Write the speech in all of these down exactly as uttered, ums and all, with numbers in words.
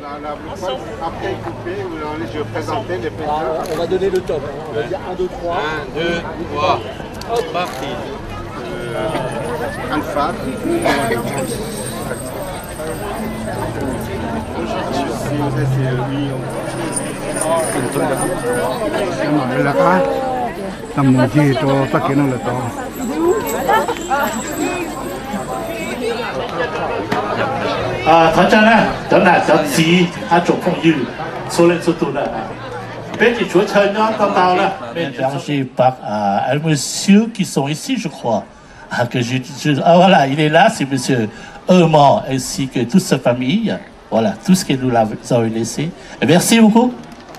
Après couper, je vais présenter les ah, on va donner le top. On va dire un, deux, trois. un, deux, trois. Hop, parti. Euh, Alpha. 啊，团长呢？等下就指他做風雨，數嚟數到啦。俾住咗唱咗到到啦。Mélangé par un monsieur qui sont ici, je crois. Ah, que je, je, ah voilà, il est là, c'est monsieur Eumand ainsi que toute sa famille. Voilà, tout ce que nous avons laissé. Et merci beaucoup.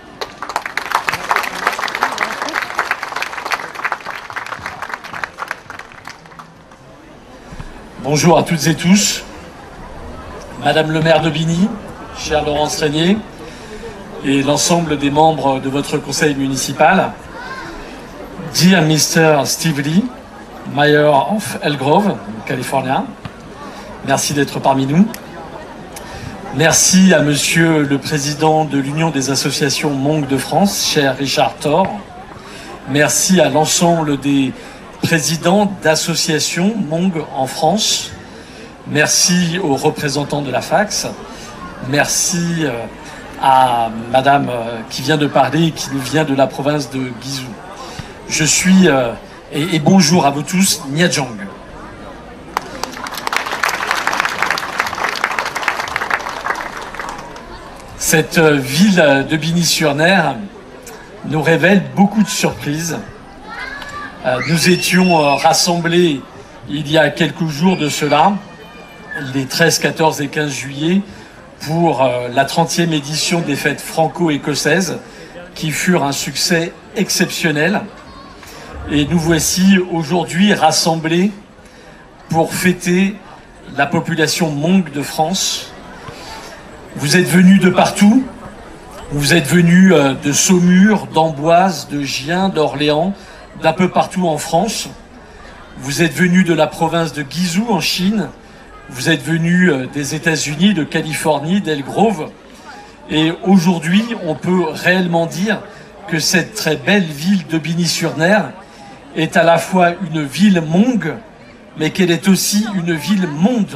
Bonjour à toutes et tous. Madame le maire d'Aubigny, cher Laurence Régnier, et l'ensemble des membres de votre conseil municipal. Dear mister Steve Lee, Mayor of Elk Grove, California. Merci d'être parmi nous. Merci à monsieur le président de l'Union des associations Hmong de France, cher Richard Thor. Merci à l'ensemble des présidents d'associations Hmong en France. Merci aux représentants de la Fax. Merci à madame qui vient de parler et qui nous vient de la province de Guizhou. Je suis, et, et bonjour à vous tous, Nyajang. Cette ville de Bigny-sur-Ner nous révèle beaucoup de surprises. Nous étions rassemblés il y a quelques jours de cela, les treize, quatorze et quinze juillet, pour la trentième édition des fêtes franco-écossaises, qui furent un succès exceptionnel. Et nous voici aujourd'hui rassemblés pour fêter la population Hmong de France. Vous êtes venus de partout, vous êtes venus de Saumur, d'Amboise, de Gien, d'Orléans, d'un peu partout en France. Vous êtes venus de la province de Guizhou en Chine, vous êtes venus des États-Unis, de Californie, d'Elk Grove. Et aujourd'hui, on peut réellement dire que cette très belle ville de Bigny-sur-Ner est à la fois une ville Hmong, mais qu'elle est aussi une ville monde.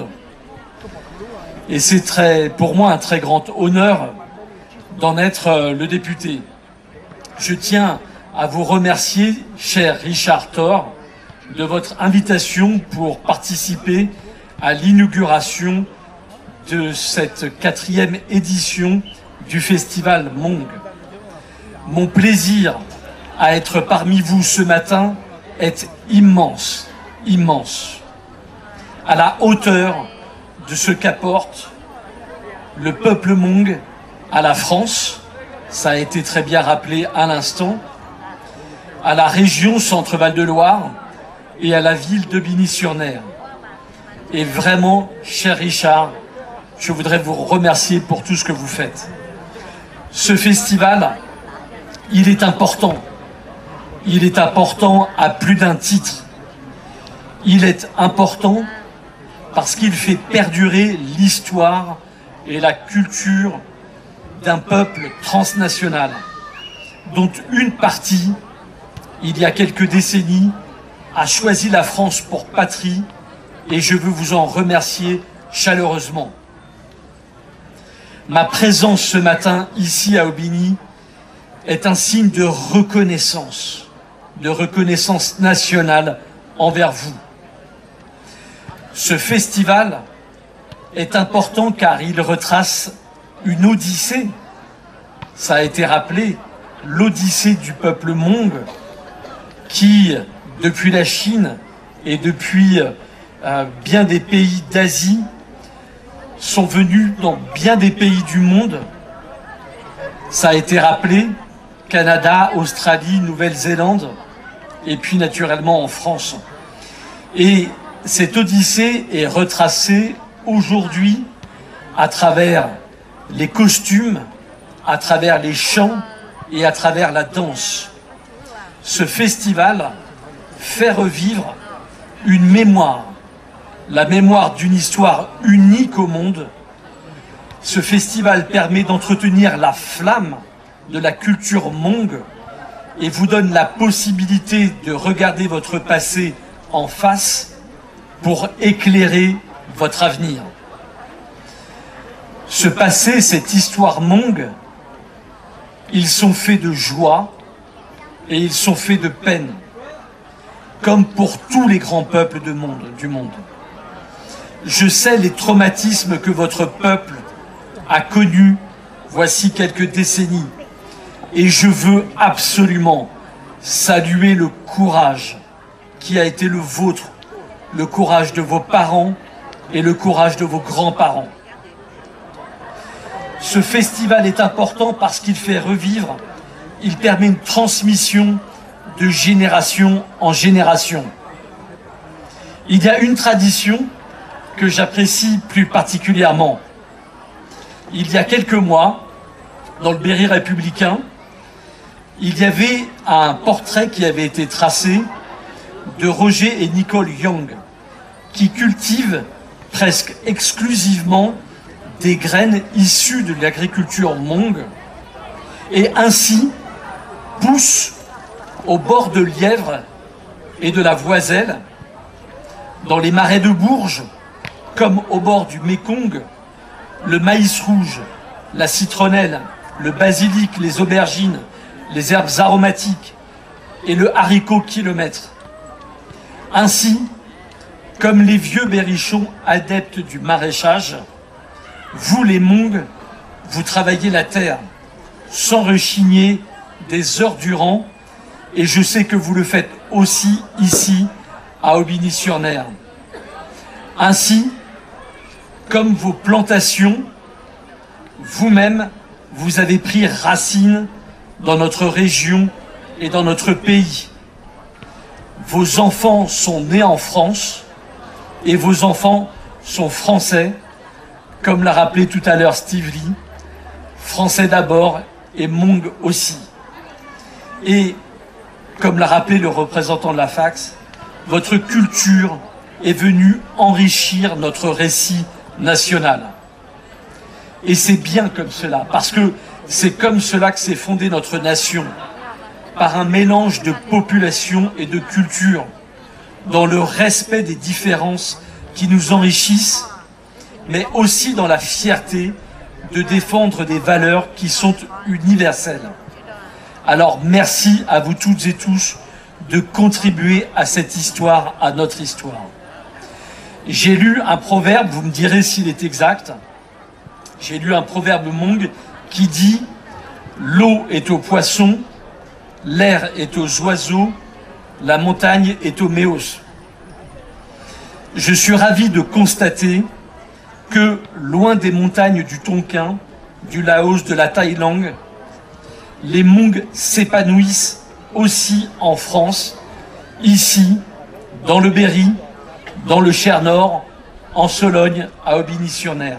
Et c'est très, pour moi un très grand honneur d'en être le député. Je tiens à vous remercier, cher Richard Thor, de votre invitation pour participer à l'inauguration de cette quatrième édition du Festival Hmong. Mon plaisir à être parmi vous ce matin est immense, immense, à la hauteur de ce qu'apporte le peuple Hmong à la France, ça a été très bien rappelé à l'instant, à la région Centre-Val de Loire et à la ville de Bigny-sur-Ner. Et vraiment, cher Richard, je voudrais vous remercier pour tout ce que vous faites. Ce festival, il est important. Il est important à plus d'un titre. Il est important parce qu'il fait perdurer l'histoire et la culture d'un peuple transnational, dont une partie, il y a quelques décennies, a choisi la France pour patrie, et je veux vous en remercier chaleureusement. Ma présence ce matin, ici à Aubigny, est un signe de reconnaissance, de reconnaissance nationale envers vous. Ce festival est important car il retrace une odyssée, ça a été rappelé, l'odyssée du peuple Hmong qui, depuis la Chine et depuis euh, bien des pays d'Asie, sont venus dans bien des pays du monde. Ça a été rappelé, Canada, Australie, Nouvelle-Zélande, et puis naturellement en France. Et cette odyssée est retracée aujourd'hui à travers les costumes, à travers les chants et à travers la danse. Ce festival fait revivre une mémoire, la mémoire d'une histoire unique au monde, Ce festival permet d'entretenir la flamme de la culture Hmong et vous donne la possibilité de regarder votre passé en face pour éclairer votre avenir. Ce passé, cette histoire Hmong, ils sont faits de joie et ils sont faits de peine, comme pour tous les grands peuples du monde. du monde. Je sais les traumatismes que votre peuple a connus voici quelques décennies, et je veux absolument saluer le courage qui a été le vôtre, le courage de vos parents et le courage de vos grands-parents. Ce festival est important parce qu'il fait revivre, il permet une transmission de génération en génération. Il y a une tradition que j'apprécie plus particulièrement. Il y a quelques mois, dans le Berry républicain, il y avait un portrait qui avait été tracé de Roger et Nicole Young, qui cultivent presque exclusivement des graines issues de l'agriculture Hmong et ainsi poussent au bord de Lièvre et de la Voiselle, dans les marais de Bourges, comme au bord du Mékong, le maïs rouge, la citronnelle, le basilic, les aubergines, les herbes aromatiques et le haricot kilomètre. Ainsi, comme les vieux berrichons adeptes du maraîchage, vous les Hmong, vous travaillez la terre sans rechigner des heures durant, et je sais que vous le faites aussi ici à Aubigny-sur-Ner. Ainsi, comme vos plantations, vous-même, vous avez pris racine dans notre région et dans notre pays. Vos enfants sont nés en France et vos enfants sont français, comme l'a rappelé tout à l'heure Steve Lee, français d'abord et Hmong aussi. Et comme l'a rappelé le représentant de la Fax, votre culture est venue enrichir notre récit national. Et c'est bien comme cela, parce que c'est comme cela que s'est fondée notre nation, par un mélange de population et de culture, dans le respect des différences qui nous enrichissent, mais aussi dans la fierté de défendre des valeurs qui sont universelles. Alors merci à vous toutes et tous de contribuer à cette histoire, à notre histoire. J'ai lu un proverbe, vous me direz s'il est exact, j'ai lu un proverbe Hmong qui dit « L'eau est aux poissons, l'air est aux oiseaux, la montagne est aux méos ». Je suis ravi de constater que, loin des montagnes du Tonkin, du Laos, de la Thaïlande, les Hmong s'épanouissent aussi en France, ici, dans le Berry, dans le Cher Nord, en Sologne, à Aubigny-sur-Ner.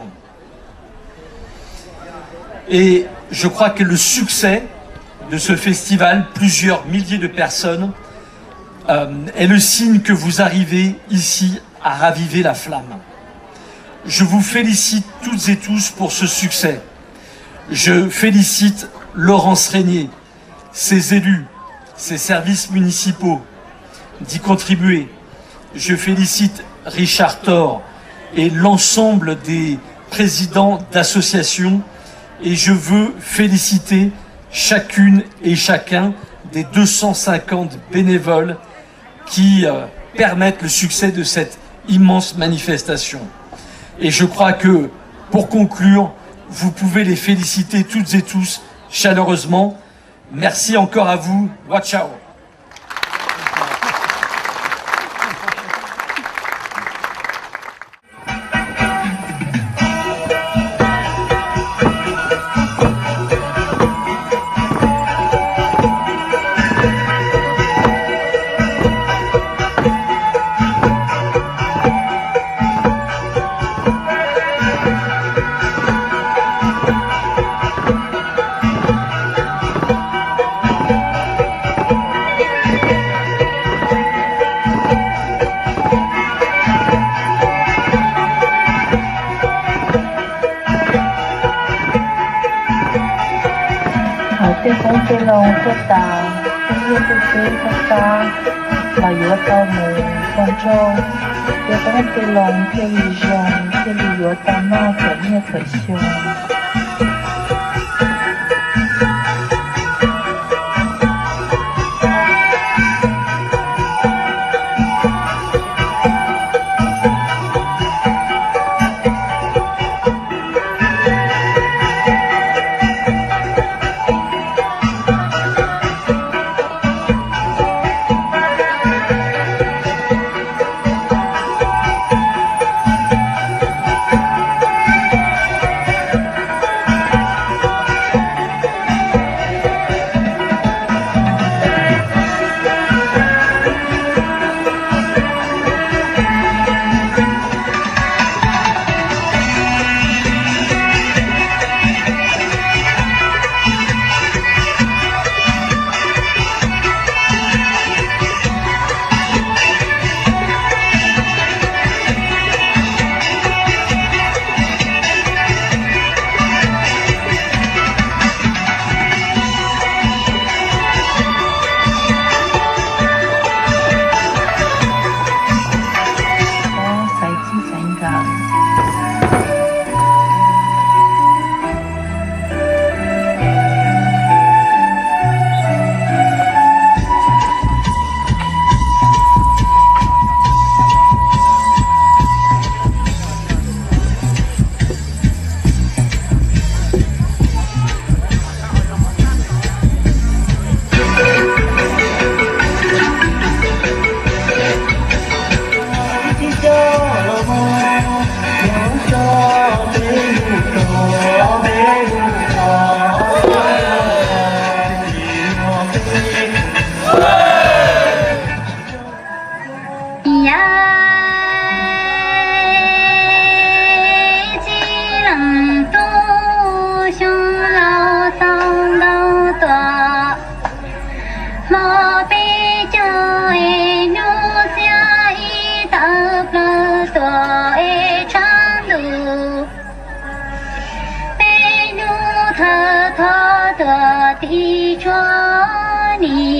Et je crois que le succès de ce festival, plusieurs milliers de personnes, euh, est le signe que vous arrivez ici à raviver la flamme. Je vous félicite toutes et tous pour ce succès. Je félicite Laurence Régnier, ses élus, ses services municipaux d'y contribuer. Je félicite Richard Thor et l'ensemble des présidents d'associations, et je veux féliciter chacune et chacun des deux cent cinquante bénévoles qui euh, permettent le succès de cette immense manifestation. Et je crois que, pour conclure, vous pouvez les féliciter toutes et tous chaleureusement. Merci encore à vous. Watch out. 这风这龙这大，这夜这水这大，mà yếu tao mù con trâu, yếu tao cái lồng cái lì rồng, cái lì yếu tao nó kiểu như khởi siêu. Đi cho ni